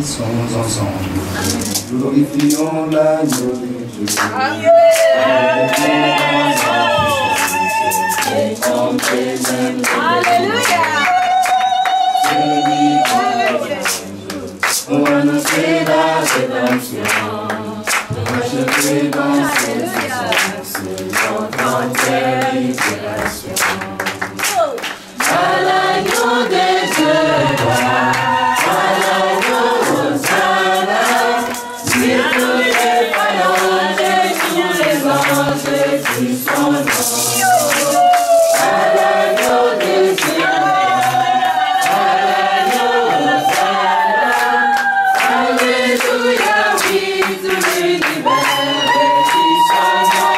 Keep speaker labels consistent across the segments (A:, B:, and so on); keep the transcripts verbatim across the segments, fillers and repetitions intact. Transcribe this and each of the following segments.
A: bénissons ensemble. Glorifions l'agneau de Dieu. Amen. Alléluia. On va annoncer la rédemption. On va chanter dans ses sens, dans tes libérations. À l'agneau de Dieu, à l'agneau Hosanna, sur tous les phalanges et tous les anges qui sont dans. À l'agneau de Dieu, à l'agneau Hosanna, alléluia, oui, tout l'univers qui sont dans.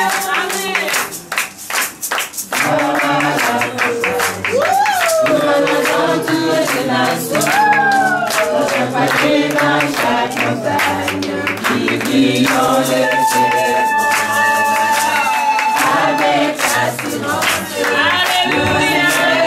A: Dans chaque montagne, qui vit dans le ciel, avec assurance, alléluia,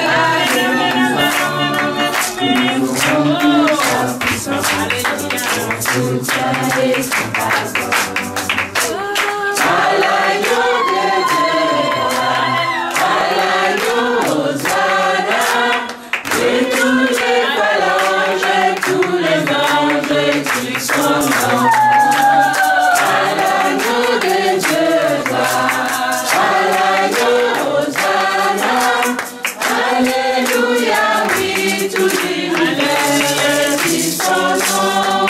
A: nous rendons sa puissance, son soutien et son pardon. À l'agneau de Dieu, à l'agneau Hosanna, et tous les phalanges, tous les anges qui sont dans. À l'agneau de Dieu, à l'agneau Hosanna, alléluia, oui, tout l'univers qui sont dans.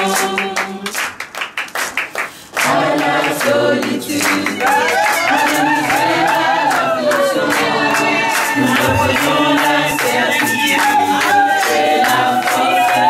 A: À la solitude, à la misère, à l'affliction, nous revoyons la certitude et la force de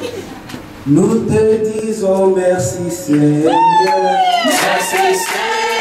B: Nous te disons merci Seigneur.
A: Merci Seigneur.